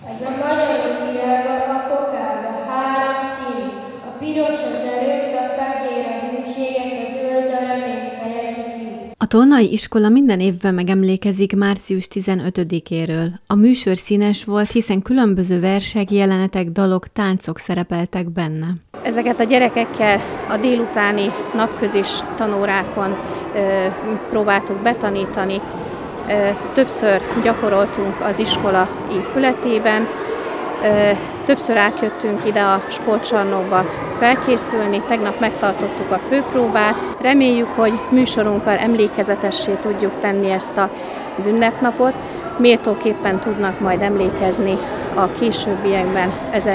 Ez a magyar virág a kokárda, három színű. A piros az erőt, a fehér a hűséget, a zöld a reményt fejezi ki. A Tolnai iskola minden évben megemlékezik március 15-éről. A műsor színes volt, hiszen különböző versek, jelenetek, dalok, táncok szerepeltek benne. Ezeket a gyerekekkel a délutáni napközis tanórákon próbáltuk betanítani. Többször gyakoroltunk az iskola épületében, többször átjöttünk ide a sportcsarnokba felkészülni, tegnap megtartottuk a főpróbát. Reméljük, hogy műsorunkkal emlékezetessé tudjuk tenni ezt az ünnepnapot, méltóképpen tudnak majd emlékezni a későbbiekben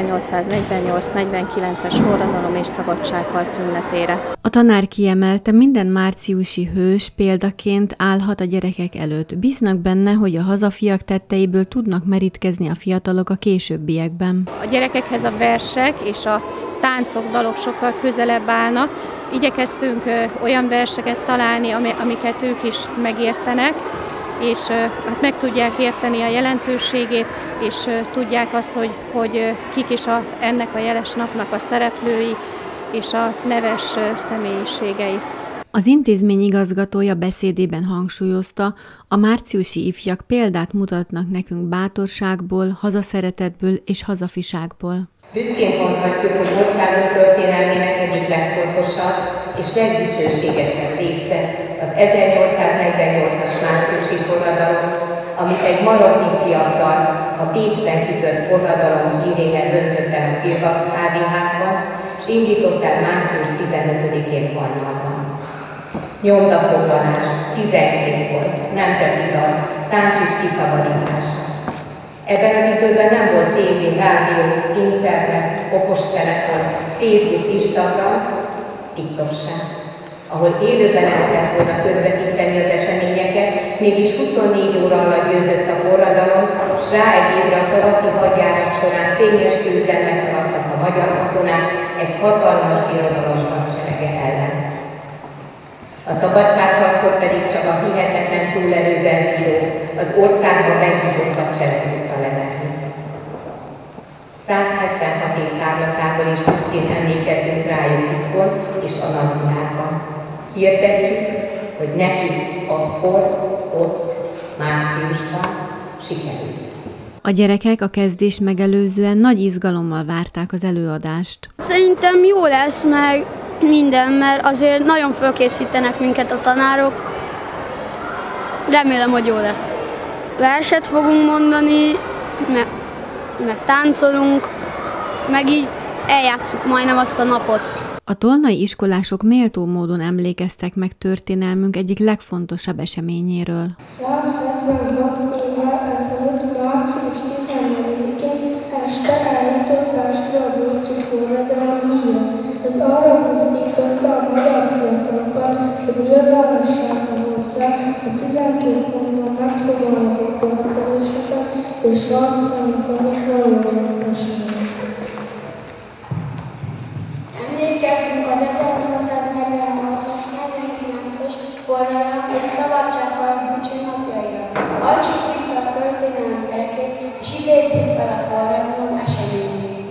1848-49-es forradalom és szabadságharc ünnepére. A tanár kiemelte, minden márciusi hős példaként állhat a gyerekek előtt. Bíznak benne, hogy a hazafiak tetteiből tudnak merítkezni a fiatalok a későbbiekben. A gyerekekhez a versek és a táncok, dalok sokkal közelebb állnak. Igyekeztünk olyan verseket találni, amiket ők is megértenek, és hát meg tudják érteni a jelentőségét, és tudják azt, hogy kik is ennek a jeles napnak a szereplői és a neves személyiségei. Az intézmény igazgatója beszédében hangsúlyozta, a márciusi ifjak példát mutatnak nekünk bátorságból, hazaszeretetből és hazafiságból. Büszkén mondhatjuk, hogy országunk történelmének egyik legfontosabb és legdicsőségesebb része az 1848-as márciusi forradalom, amit egy maroknyi fiatal a Bécsben kitört forradalom hírével döntött el a Pilbax-házban, és indított el március 15-én hajnalban. Nyomdafoglalás, 12 volt, nemzeti dal, tánc és kiszabadítás. Ebben az időben nem volt tévé, rádió, internet, okostelefon, Facebook, Instagram, TikTok sem, ahol élőben lehetett volna közvetíteni az eseményeket, mégis 24 óra alatt győzött a forradalom, s rá egy évre a tavaszi hadjárat során fényes győzelmet arattak a magyar katonák egy hatalmas birodalom hadserege ellen. A szabadságharcot pedig csak a hihetetlen túlerőben bíró, az országban meghívott hadsereg tudta levetni. 176 év távlatából is büszkén emlékezünk rájuk itthon és a nagyvilágban. Hirdetjük, hogy nekik akkor, ott, márciusban sikerült. A gyerekek a kezdést megelőzően nagy izgalommal várták az előadást. Szerintem jó lesz meg minden, mert azért nagyon fölkészítenek minket a tanárok. Remélem, hogy jó lesz. Verset fogunk mondani, meg táncolunk, meg így eljátszuk majdnem azt a napot. A tolnai iskolások méltó módon emlékeztek meg történelmünk egyik legfontosabb eseményéről. 176 évvel ezelőtt március 14-én este eljutott Pestre a bécsi forradalom híre. Ez arra buzdította a magyar fiatalokat, hogy nyilvánosságra hozzák a 12 pontban megfogalmazott követeléseket és harcoljanak azokra a jogállamosságokra. Emlékezzünk az 1848-as, 49-es forradalom és szabadságharc dicsi napjaira. Hajtsuk vissza a történelem kerekét, és idézzük fel a forradalom